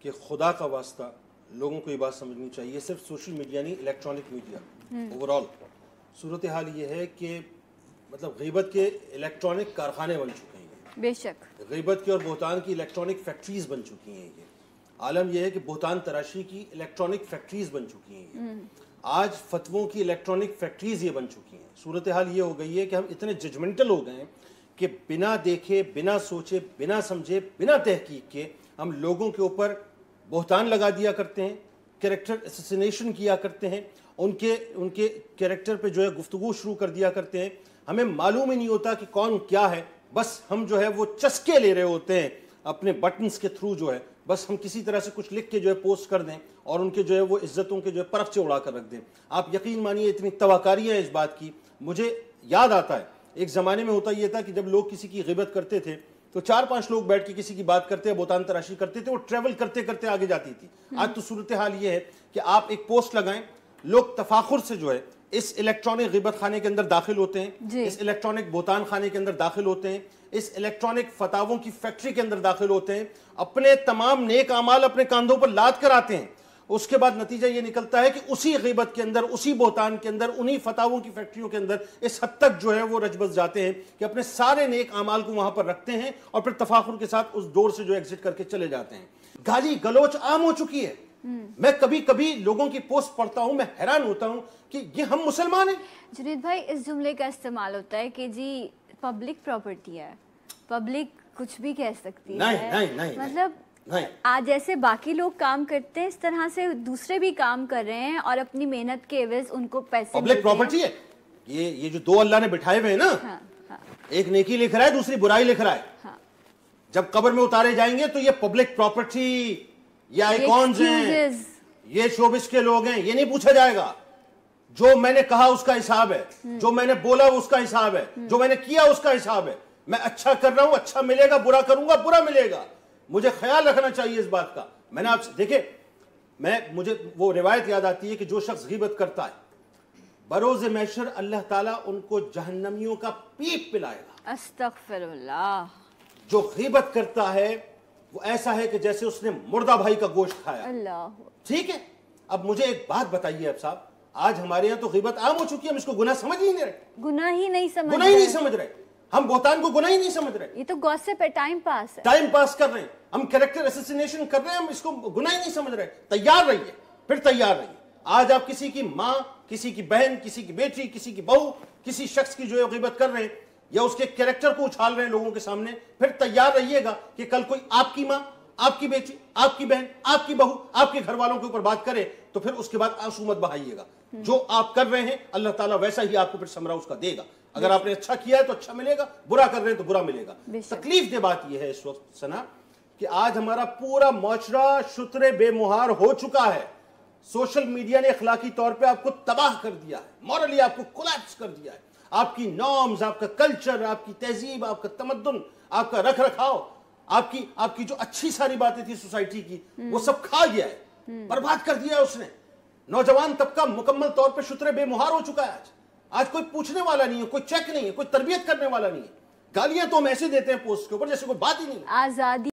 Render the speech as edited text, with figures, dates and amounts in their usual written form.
کہ خدا کا واسطہ لوگوں کو یہ بات سمجھنی چاہیے، صرف سوشل میڈیا نہیں، الیکٹرانک میڈیا اوورال صورتحال یہ ہے کہ مطلب غیبت کے الیکٹرانک کارخانے بن چکے ہیں، بے شک غیبت کے اور بہتان کی الیکٹرانک فیکٹریز بن چکی ہیں۔ یہ عالم یہ ہے کہ بہتان تراشی کی الیکٹرانک فیکٹریز بن چکی ہیں یہ، آج فتووں کی الیکٹرانک فیکٹریز یہ بن چکی ہیں۔ صورتحال یہ ہو گئی ہے کہ ہم اتنے ججمنٹل ہو گئے ہیں کہ بنا دیکھے، بنا سوچے، بنا سمجھے، بنا تحقیق کے ہم لوگوں کے اوپر بہتان لگا دیا کرتے ہیں، کریکٹر اسیسینیشن کیا کرتے ہیں، ان کے کریکٹر پہ جو ہے گفتگو شروع کر دیا کرتے ہیں، ہمیں معلوم ہی نہیں ہوتا کہ کون کیا ہے، بس ہم جو ہے وہ چسکے لے رہے ہوتے ہیں اپنے بٹنز کے تھرو، جو ہے بس ہم کسی طرح سے کچھ لکھ کے جو ہے پوسٹ کر دیں اور ان کے جو ہے وہ عزتوں کے جو ہے پرچے اڑا کر رکھ دیں۔ آپ یقین مانیے اتنی تواکاری ہے اس بات کی، مجھے یاد آتا ہے ایک زمانے میں ہوتا یہ تھا کہ جب لوگ کسی کی غیبت کرتے تھے تو 4-5 لوگ بیٹھ کے کسی کی بات کرتے، بہتان تراشی کرتے تھے، وہ ٹریول کرتے کرتے آگے جاتی تھی۔ آج تو صورتحال یہ ہے کہ آپ ایک پوسٹ لگائیں، لوگ تفاخر سے جو ہے اس الیکٹرانک غیبت خانے کے اندر داخل ہوتے ہیں، اس الیکٹرانک بہتان خانے کے اندر داخل ہوتے ہیں، اس الیکٹرانک فتاووں کی فیکٹری کے اندر داخل ہوتے ہیں، اپنے تمام نیک اعمال اپنے کاندھوں پر لاد کر آتے ہیں۔ اس کے بعد نتیجہ یہ نکلتا ہے کہ اسی غیبت کے اندر، اسی بہتان کے اندر، انہی فتاووں کی فیکٹریوں کے اندر اس حد تک جو ہے وہ رچ بس جاتے ہیں کہ اپنے سارے نیک اعمال کو وہاں پر رکھتے ہیں اور پھر تفاخر کے ساتھ اس ڈور سے جو ایگزٹ کر کے چلے جاتے ہیں۔ گالی گلوچ عام ہو چکی ہے۔ میں کبھی کبھی لوگوں کی پوسٹ پڑھتا ہوں، میں حیران ہوتا ہوں کہ یہ ہم مسلمان ہیں۔ جنید بھائی، اس جملے کا استعمال ہوتا ہے کہ جی پبلک پراپرٹی ہے، پبلک کچھ بھی کہہ سکتی ہے، مطلب آج جیسے باقی لوگ کام کرتے ہیں اس طرح سے دوسرے بھی کام کر رہے ہیں اور اپنی محنت کے عوض ان کو پیسے پبلک پراپرٹی ہے۔ یہ جو دو اللہ نے بٹھائے ہوئے ہیں نا، ایک نیکی لکھ رہا ہے، دوسری برائی لکھ رہا ہے، جب قبر میں اتارے جائیں گے تو یہ پبلک پراپرٹی، یہ آئیکونز ہیں، یہ شوبز کے لوگ ہیں، یہ نہیں پوچھا جائے گا۔ جو میں نے کہا اس کا حساب ہے، جو میں نے بولا اس کا حساب ہے، جو میں نے کیا اس کا حساب ہے۔ میں اچھا کر رہا ہوں، اچھا ملے گا، برا کروں گا، برا ملے گا۔ مجھے خیال رکھنا چاہیے اس بات کا۔ میں نے آپ سے دیکھے، مجھے وہ روایت یاد آتی ہے کہ جو شخص غیبت کرتا ہے بروز محشر اللہ تعالیٰ ان کو جہنمیوں کا پیپ پلائے گا۔ استغفر اللہ۔ جو غیبت کرتا ہے وہ ایسا ہے کہ جیسے اس نے مردہ بھائی کا گوشت کھایا۔ اللہ، ٹھیک ہے، اب مجھے ایک بات بتائیے اب صاحب، آج ہمارے یہاں تو غیبت عام ہو چکی ہے، ہم اس کو گناہ سمجھ ہی نہیں رہے، گناہ ہی نہیں سمجھ رہے، ہم بہتان کو گناہ ہی نہیں سمجھ رہے۔ یہ تو گوسپ ہے، ٹائم پاس ہے، ٹائم پاس کر رہے ہیں، ہم کریکٹر اسیسینیشن کر رہے ہیں، ہم اس کو گناہ ہی نہیں سمجھ رہے۔ تیار رہیے، پھر تیار رہیے۔ آج آپ کسی کی ماں، کسی کی بہن، کسی کی بیٹی، کسی کی بہو، کسی شخص کی جو ہے غیبت کر رہے ہیں یا اس کے کریکٹر کو اچھال رہے ہیں لوگوں کے سامنے، پھر تیار رہیے گا کہ کل کوئی آپ کی ماں، آپ کی بیٹی، آپ کی بہن، آپ کی بہو، آپ کے گھر والوں کے اوپر بات کرے تو پھر اس کے بعد آنسو مت بہائیے گا۔ جو آپ کر رہے ہیں اللہ تعالیٰ ویسا ہی آپ کو پھر ثمرہ اس کا دے گا۔ اگر آپ نے اچھا کیا ہے تو اچھا ملے گا، برا کر رہے ہیں تو برا ملے گا۔ تکلیف دہ بات یہ ہے اس وقت سنا کہ آج ہمارا پورا معاشرہ شتر بے مہار ہو چکا ہے۔ سوشل میڈیا نے اخلاقی طور پہ آپ کو تباہ کر دیا ہے، مورلی آپ کو کولیپس کر دیا ہے۔ آپ کی نارمز، آپ کا کلچر، آپ کی تہذیب، آپ کا تمدن، آپ کا رکھ رکھاؤ، آپ کی جو اچھی ساری باتیں تھی سوسائٹی کی، وہ سب کھا گیا ہے، برباد کر دیا ہے اس نے۔ نوجوان طبقہ مکمل طور پہ شتر بے مہار ہو چکا ہے۔ آج کوئی پوچھنے والا نہیں ہے، کوئی چیک نہیں ہے، کوئی تربیت کرنے والا نہیں ہے۔ گالیاں تو ہم ایسے دیتے ہیں پوسٹ کے اوپر جیسے کوئی بات ہی نہیں ہے۔ آزادی